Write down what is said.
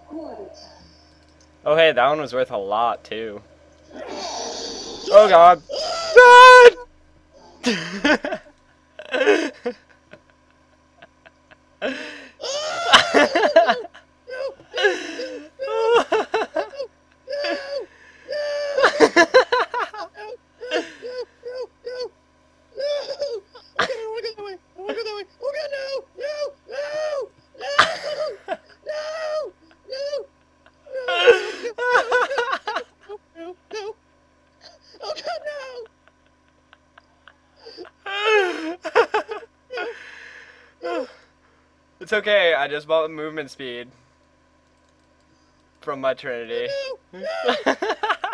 Oh hey, that one was worth a lot too. Oh god. It's okay, I just bought movement speed from my Trinity.